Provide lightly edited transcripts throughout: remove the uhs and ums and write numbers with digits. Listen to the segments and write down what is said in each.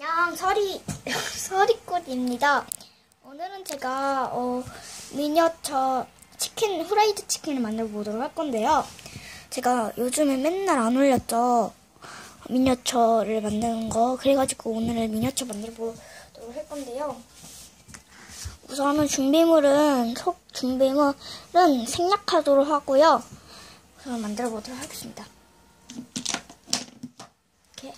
안녕, 서리꽃입니다. 오늘은 제가 미니어처 치킨, 후라이드 치킨을 만들어 보도록 할 건데요. 제가 요즘에 맨날 안 올렸죠. 미니어처를 만드는 거. 그래가지고 오늘은 미니어처 만들어 보도록 할 건데요. 우선은 준비물은 생략하도록 하고요. 우선 만들어 보도록 하겠습니다. 이렇게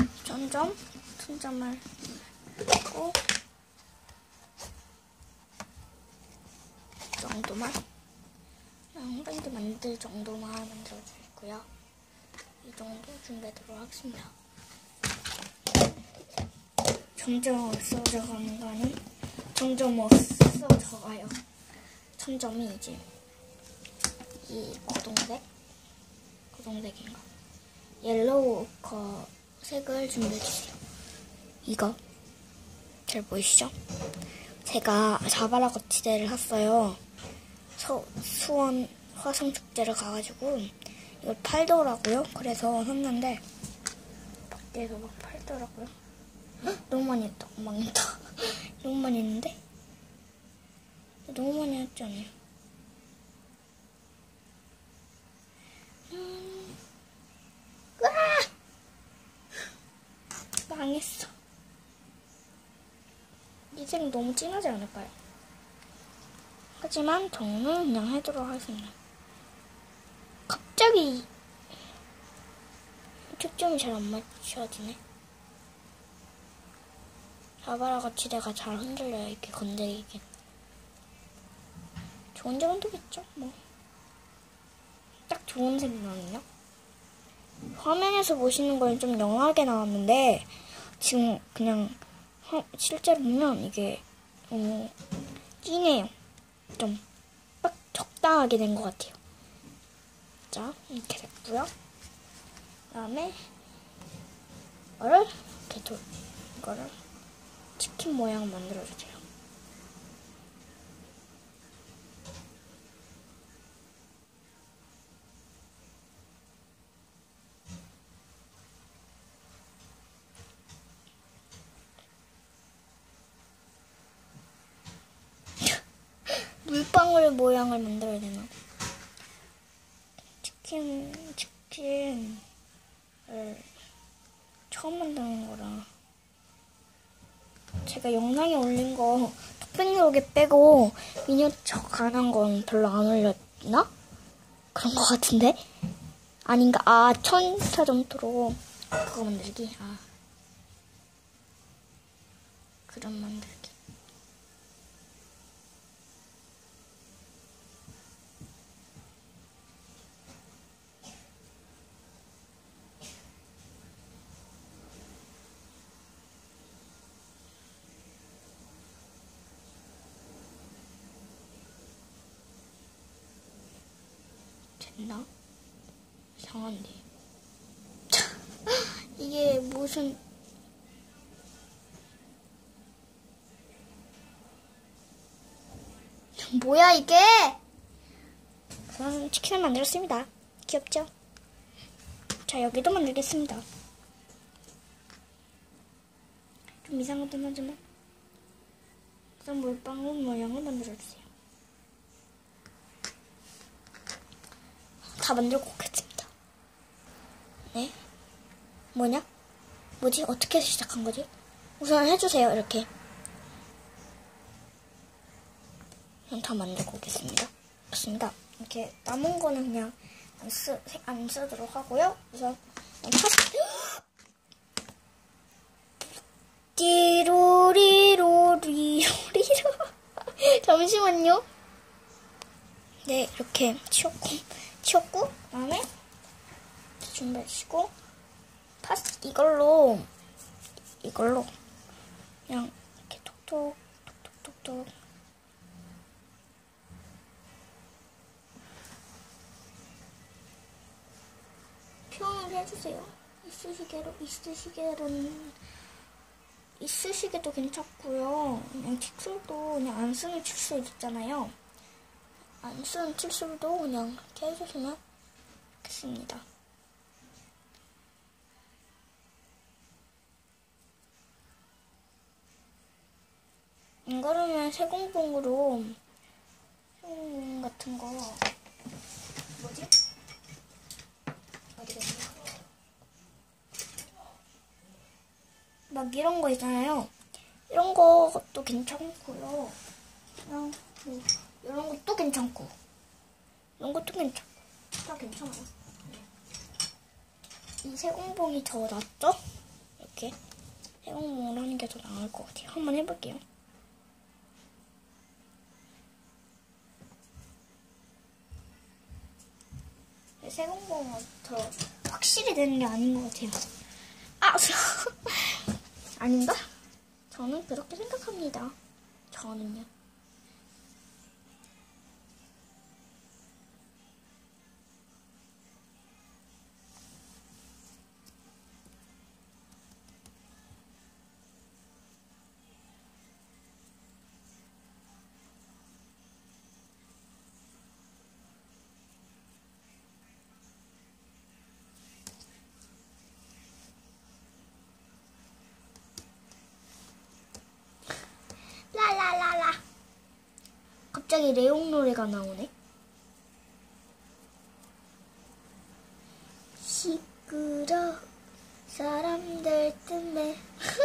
천점을 넣고 이 정도만 후라이드 만들 정도만 만들어 주고요. 이 정도 준비하도록 하겠습니다. 점점 없어져가는 거는 점점 없어져가요. 천점이 이제 이 고동색인가 옐로우 색을 준비해주세요. 이거 잘 보이시죠? 제가 자바라 거치대를 샀어요. 수원 화성축제를 가가지고 이걸 팔더라고요. 그래서 샀는데 밖에서 막 팔더라고요. 너무 많이 했다. 망했다. 너무 많이 했는데? 너무 많이 했지 않아요? 망했어. 이 색 너무 진하지 않을까요? 하지만 저는 그냥 해도록 하겠습니다. 갑자기 초점이 잘 안 맞춰지네. 자바라 거치대가 잘 흔들려요. 이렇게 건드리긴. 저 언제 건드겠죠? 뭐. 딱 좋은 색이 나왔네요. 화면에서 보시는 건 좀 영하게 나왔는데 지금 그냥 실제로 보면 이게 진해요. 좀 딱 적당하게 된 것 같아요. 자, 이렇게 됐고요. 그다음에 이거를 치킨 모양 만들어주세요. 물방울 모양을 만들어야 되나? 치킨을 처음 만드는 거라 제가 영상에 올린 거 톡백록에 빼고 미니어처 가난 건 별로 안 올렸나? 그런 거 같은데? 아닌가? 천사 점토로 그거 만들기? 그런 만들기. 됐나? 이상한데. 이게 무슨 뭐야 이게? 저는 치킨을 만들었습니다. 귀엽죠? 자, 여기도 만들겠습니다. 좀 이상하긴 하지만 우선 물방울 모양을 만들어주세요. 다 만들고 오겠습니다. 네? 뭐지? 어떻게 시작한 거지? 우선 해주세요. 이렇게. 그냥 다 만들고 오겠습니다. 좋습니다. 이렇게 남은 거는 그냥 안 쓰도록 하고요. 우선 띠로리로리로리로 잠시만요. 네, 이렇게 치웠고 그다음에 준비하시고 이걸로 그냥 이렇게 톡톡 표현을 해주세요. 이쑤시개도 괜찮고요. 그냥 칫솔도 그냥 안 쓰는 칫솔 있잖아요. 안 쓰는 칫솔도 그냥 이렇게 해주시면 좋겠습니다. 세공봉으로 같은 거 뭐지? 어디 갔냐? 막 이런 거 있잖아요. 이런 것도 괜찮고요. 그냥 뭐 이런 것도 괜찮고 이런 것도 괜찮고 다 괜찮아요. 이 세공봉이 더 낫죠? 이렇게 세공봉을 하는 게 더 나을 것 같아요. 한번 해볼게요. 세공봉은 더 확실히 되는 게 아닌 것 같아요. 아! 아닌가? 저는 그렇게 생각합니다. 저는요. 라라라라. 갑자기 레옹 노래가 나오네. 시끄러 사람들 때문에.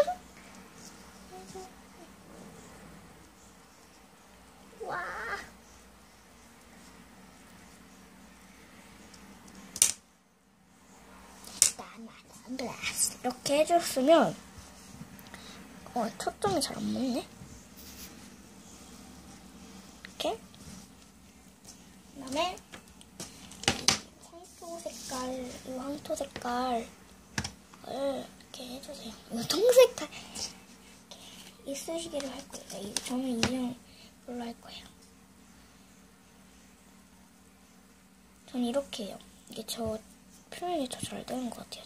와. 이렇게 해줬으면 초점이 잘 안 맞네. 이렇게. 그다음에 이 황토 색깔을 이렇게 해주세요. 이 색깔 이쑤시개를 할 거예요. 저는 이걸로 할 거예요. 전 이렇게 해요. 이게 저 표현이 더 잘 되는 것 같아요.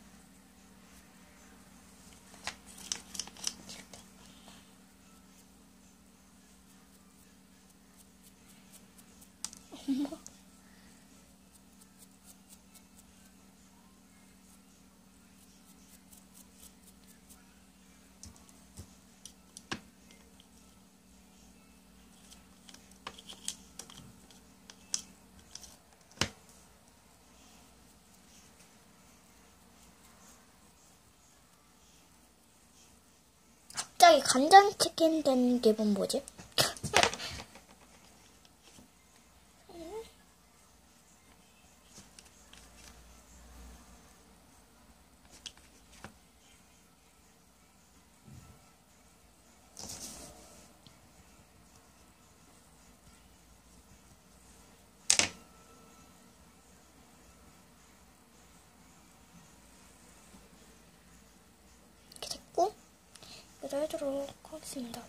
갑자기 간장치킨 된 기분 뭐지? 이렇게 됐고 이걸 해주도록 하겠습니다.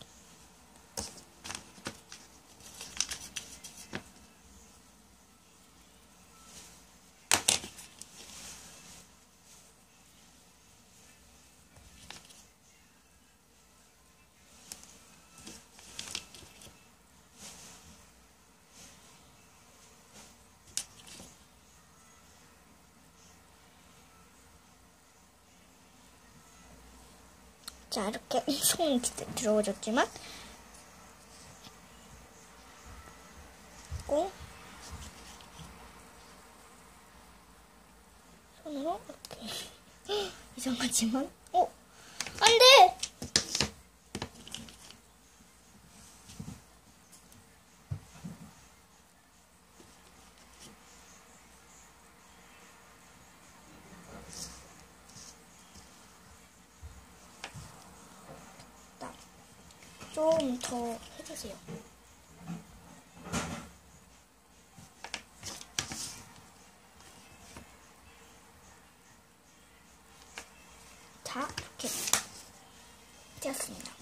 자, 이렇게 손이 들어오졌지만 꼭 손으로 이렇게 이상하지만 안 돼! 좀 더 해주세요. 자, 이렇게 되었습니다.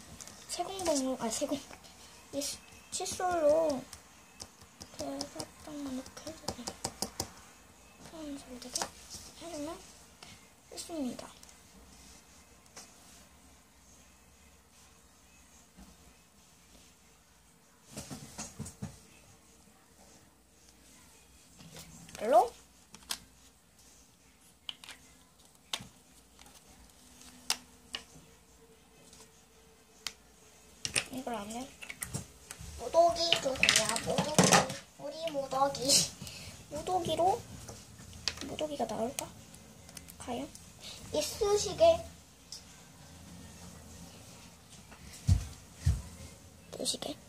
이 칫솔로 이렇게 살짝만 이렇게 해주세요. 손 잘 되게 해주면 됐습니다. 이걸로 이걸 하면 무더기 주세요. 무더기. 우리 무더기. 무더기가 나올까? 과연? 이쑤시개. 이쑤시개.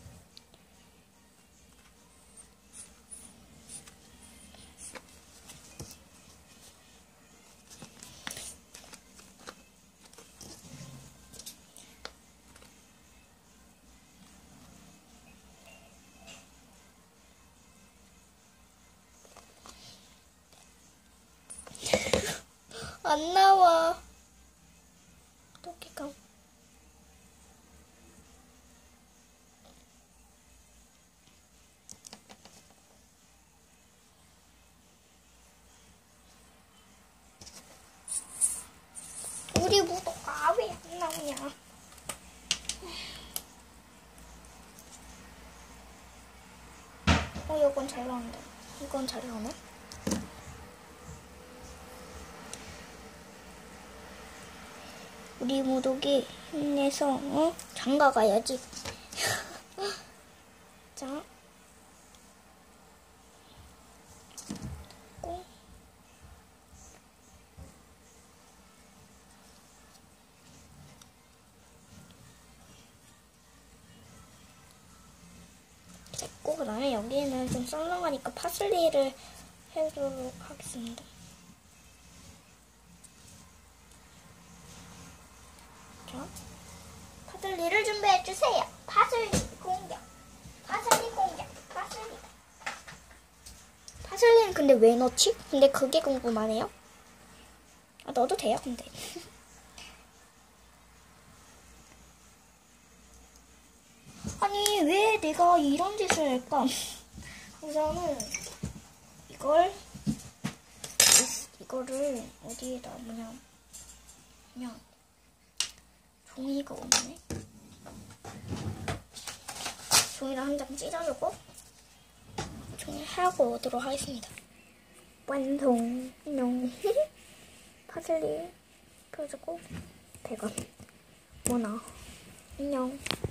안 나와. 토끼가. 우리 무도가 왜 안 나오냐? 이건 잘 나온다. 이건 잘 나오네. 우리 무독이 힘내서 장가 가야지. 자, 꼭 됐고 그다음에 여기는 좀 썰렁하니까 파슬리를 해주도록 하겠습니다. 자, 파슬리를 준비해 주세요. 파슬리 공격. 파슬리 공격. 파슬리. 파슬리는 근데 왜 넣지? 근데 그게 궁금하네요. 아, 넣어도 돼요, 근데. 아니, 왜 내가 이런 짓을 할까? 우선은 이거를 어디에다 그냥 종이가 없네. 종이를 한 장 찢어주고 종이 하고 오도록 하겠습니다. 완성. 안녕. 파슬리 펴주고 100원. 뭐나. 안녕.